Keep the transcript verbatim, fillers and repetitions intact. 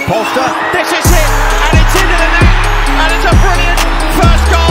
Polster. This is it, and it's into the net, and it's a brilliant first goal.